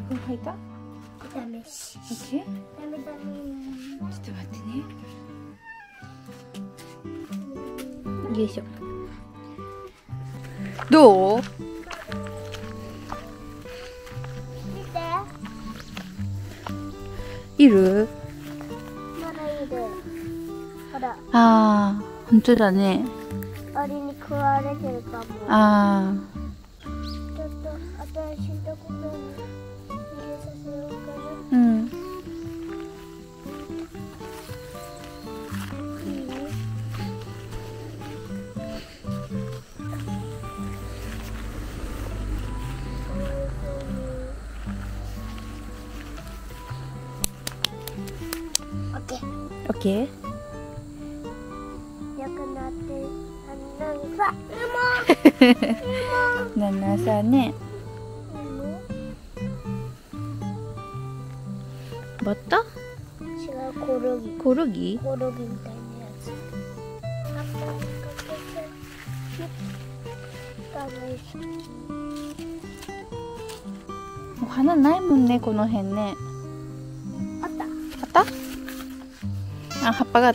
吐いた？ ダメし。 オッケー？ ダメダメ。 ちょっと待ってね。よいしょ。どう？ 見て。 いる？ まだいる。ほら。 ああ、本当だね。 アリに食われてるかも。 あちょっと新しいところに逃げさせようかあ、うん。 な。いいね。オッケー。 オッケー？ よくなってさ、 7さね。バッタ？ 違う、コオロギ。 コオロギ？ コオロギみたいなやつ。葉っぱにかけて、ダメし。 お花ないもんね、この辺ね。 あった。 あった？あ、葉っぱがあった？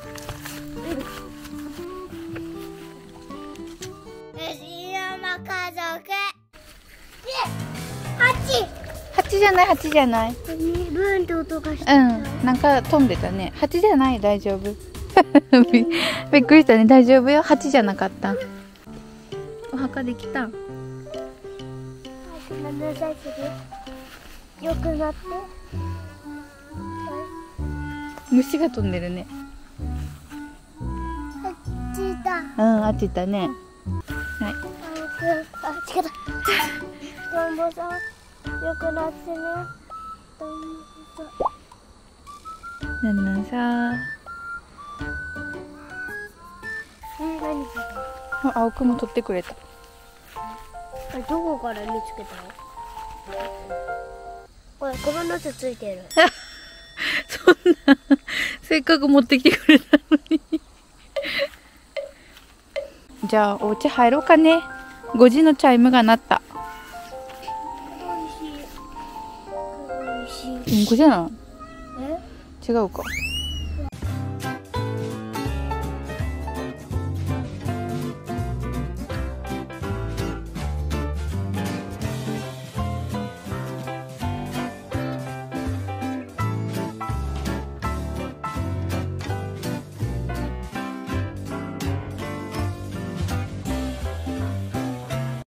蜂じゃない、蜂じゃない。 ブーンって音がした。 うん、なんか飛んでたね。蜂じゃない、大丈夫。びっくりしたね、大丈夫よ。蜂じゃなかった。お墓できた。 よくなって。 虫が飛んでるね。 あっちだ。 うん、あっち行ったね。はい。 あ、違った。トンボさん、よくなってね。トンボさん。 なんさ。 何それ。 あ、青くも取ってくれた。 あれ、どこから見つけたの？これ、このナスついてる。 そんな、せっかく持ってきてくれたのに。じゃあ、お家入ろうかね。5時のチャイムが鳴った。 おいしい。おいしい。 うんこじゃない？ え？ 違うか。